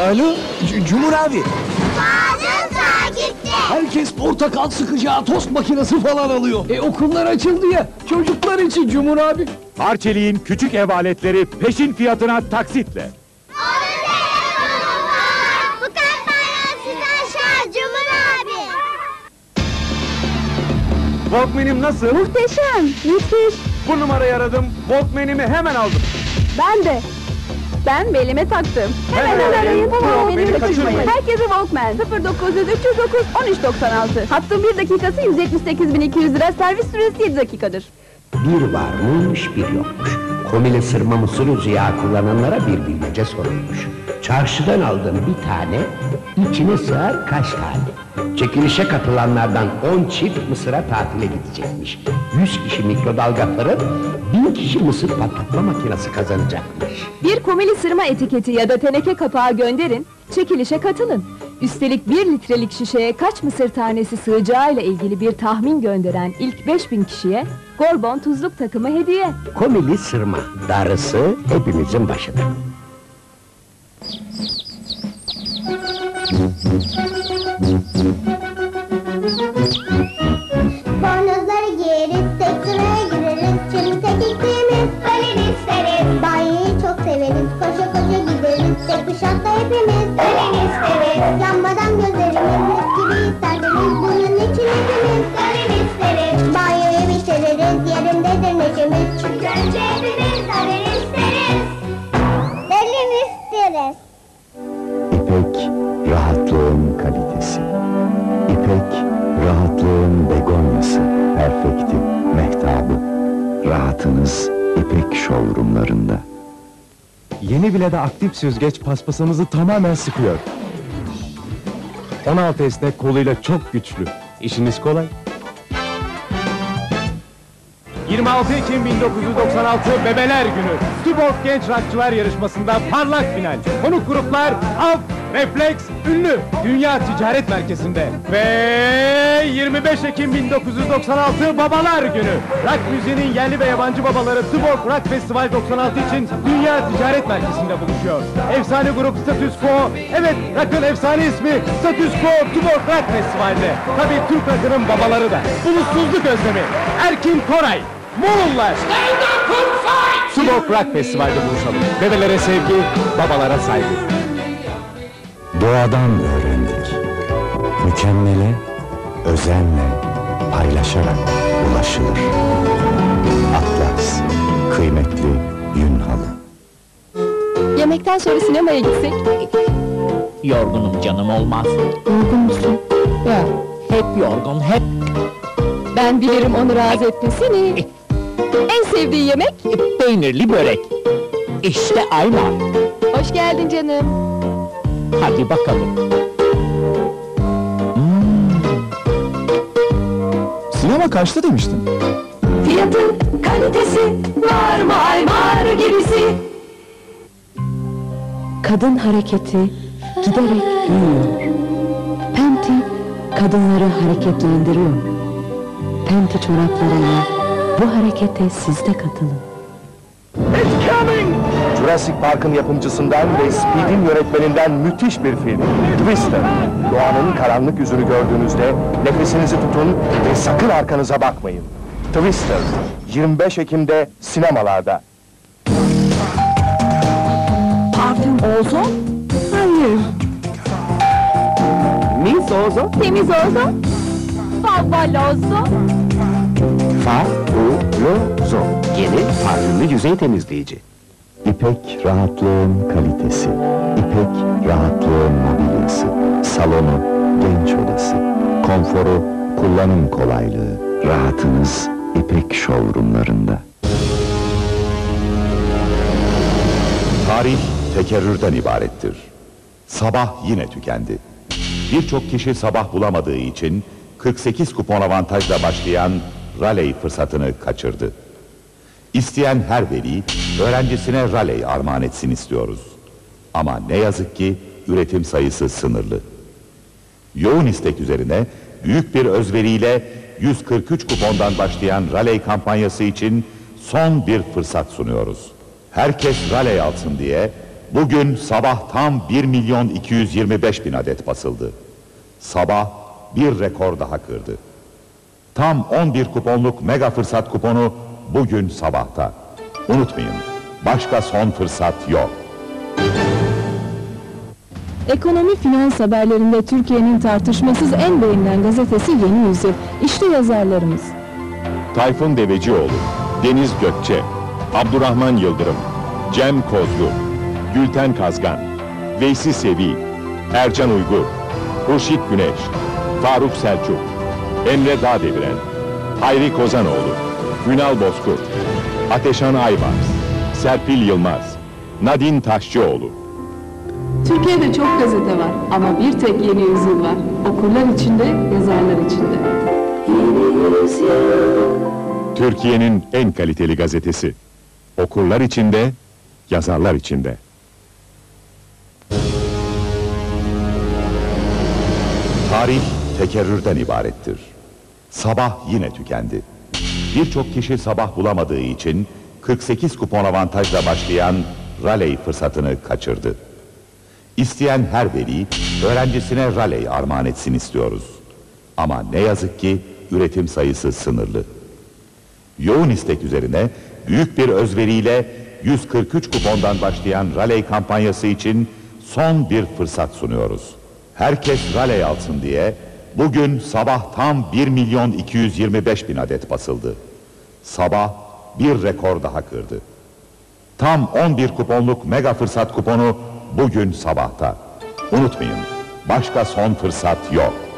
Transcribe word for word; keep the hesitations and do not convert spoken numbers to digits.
Alo, C Cumhur abi. Fadıl takipte. Herkes portakal sıkacağı tost makinesi falan alıyor. E okullar açıldı ya, çocuklar için Cumhur abi. Arçelik'in küçük ev aletleri peşin fiyatına taksitle. Bu kampanya sizden şart Cumhur abi. Walkman'im nasıl? Muhteşem, müthiş. Bu numarayı aradım, Walkman'imi hemen aldım. Ben de. Ben belime taktım. Hemen Hemen arayın, arayın. bu Walkman'i Walkman'i kaçırmayın. kaçırmayın. Herkese Walkman. sıfır dokuz yüz üç yüz dokuz on üç doksan altı. Hattın bir dakikası yüz yetmiş sekiz bin iki yüz lira. Servis süresi yedi dakikadır. Bir varmış, bir yokmuş. Komili sırma mısır özü yağı kullananlara bir bilmece sorulmuş. Çarşıdan aldığım bir tane, içine sığar kaç tane? Çekilişe katılanlardan on çift Mısır'a tatile gidecekmiş. Yüz kişi mikrodalga fırın, bin kişi mısır patlatma makinesi kazanacakmış. Bir komili sırma etiketi ya da teneke kapağı gönderin, çekilişe katılın. Üstelik bir litrelik şişeye kaç mısır tanesi sığacağıyla ilgili bir tahmin gönderen ilk beş bin kişiye Gorbon tuzluk takımı hediye. Komili sırma, darısı hepimizin başına. Bornozları giyeriz, tek sıraya gireriz. Şimdi tek isteğimiz kalem isteriz. Banyoyu çok severiz, koşa koşa gideriz. Tek kuşakta hepimiz kalem isteriz. Yanmadan gözlerimiz mis gibi isterseniz. Bunun için hepimiz kalem isteriz. Banyoyu bitiririz, yerindedir neşemiz. Çünkü önce hepimiz kalem isteriz. Kalem isteriz. İpek, rahatlığın kalitesi. İpek, rahatlığın begonyası, perfekti, mehtabı. Rahatınız İpek showroomlarında. Yeni bile de aktif süzgeç paspasımızı tamamen sıkıyor. on altı esnek koluyla çok güçlü. İşiniz kolay. yirmi altı Ekim bin dokuz yüz doksan altı Bebeler Günü. Tuborg Genç Rockçılar Yarışması'nda parlak final. Konuk gruplar Av, Refleks, Ünlü, Dünya Ticaret Merkezi'nde. Ve yirmi beş Ekim bin dokuz yüz doksan altı Babalar Günü. Rock müziğinin yerli ve yabancı babaları Tuborg Rock Festival doksan altı için Dünya Ticaret Merkezi'nde buluşuyor. Efsane grup Status Quo, evet rock'ın efsane ismi Status Quo Tuborg Rock Festival'de. Tabii Türk rock'ının babaları da. Bulutsuzluk özlemi, Erkin Koray, Moğollar. Tuborg Rock Festival'de buluşalım. Bebelere sevgi, babalara saygı. Doğadan öğrendik. Mükemmele, özenle, paylaşarak ulaşılır. Atlas, kıymetli yün halı. Yemekten sonra sinemaya gitsek? Yorgunum canım, olmaz. Yorgun musun? Ya, Hep yorgun, hep. ben bilirim onu razı etmesini. En sevdiği yemek? Peynirli börek. İşte Ayla. Hoş geldin canım. Hadi bakalım. Sinema kaçta demiştin? Fiyatı, kalitesi, var mı Aymar gibisi? Kadın hareketi giderek büyüyor. Penti kadınları hareketlendiriyor. Penti çoraplarıyla bu harekete siz de katılın. Jurassic Park'ın yapımcısından ve Speed'in yönetmeninden müthiş bir film. Twister. Doğanın karanlık yüzünü gördüğünüzde nefesinizi tutun ve sakın arkanıza bakmayın. Twister. yirmi beş Ekim'de sinemalarda. Parfüm Ozo? Hayır. Mis Ozo, Temiz Ozo? Favalozo? Fabuloso. Yeni parfümlü yüzey temizleyici. İpek, rahatlığın kalitesi. İpek, rahatlığın mobilyası. Salonu, genç odası. Konforu, kullanım kolaylığı. Rahatınız İpek showroomlarında. Tarih tekerrürden ibarettir. Sabah yine tükendi. Birçok kişi sabah bulamadığı için kırk sekiz kupon avantajla başlayan Raleigh fırsatını kaçırdı. İsteyen her veli öğrencisine Raleigh armağan etsin istiyoruz. Ama ne yazık ki üretim sayısı sınırlı. Yoğun istek üzerine büyük bir özveriyle yüz kırk üç kupondan başlayan Raleigh kampanyası için son bir fırsat sunuyoruz. Herkes Raleigh alsın diye bugün sabah tam bir milyon iki yüz yirmi beş bin adet basıldı. Sabah bir rekor daha kırdı. Tam on bir kuponluk mega fırsat kuponu bugün sabahta. Unutmayın, başka son fırsat yok. Ekonomi finans haberlerinde Türkiye'nin tartışmasız en beğenilen gazetesi Yeni Yüzyıl. İşte yazarlarımız. Tayfun Devecioğlu, Deniz Gökçe, Abdurrahman Yıldırım, Cem Kozlu, Gülten Kazgan, Veysi Sevi, Ercan Uygur, Hurşit Güneş, Faruk Selçuk, Emre Dağdeviren, Hayri Kozanoğlu, Ünal Bozkurt, Ateşan Aybars, Serpil Yılmaz, Nadine Taşçıoğlu. Türkiye'de çok gazete var ama bir tek Yeni Yüzyıl var. Okurlar içinde, yazarlar içinde. Türkiye'nin en kaliteli gazetesi. Okurlar içinde, yazarlar içinde. Tarih tekerrürden ibarettir. Sabah yine tükendi. Birçok kişi sabah bulamadığı için kırk sekiz kupon avantajla başlayan raley fırsatını kaçırdı. İsteyen her veli öğrencisine raley armağan etsin istiyoruz. Ama ne yazık ki üretim sayısı sınırlı. Yoğun istek üzerine büyük bir özveriyle yüz kırk üç kupondan başlayan raley kampanyası için son bir fırsat sunuyoruz. Herkes raley alsın diye bugün sabah tam bir milyon iki yüz yirmi beş bin adet basıldı. Sabah bir rekor daha kırdı. Tam on bir kuponluk mega fırsat kuponu bugün sabahta. Unutmayın, başka son fırsat yok.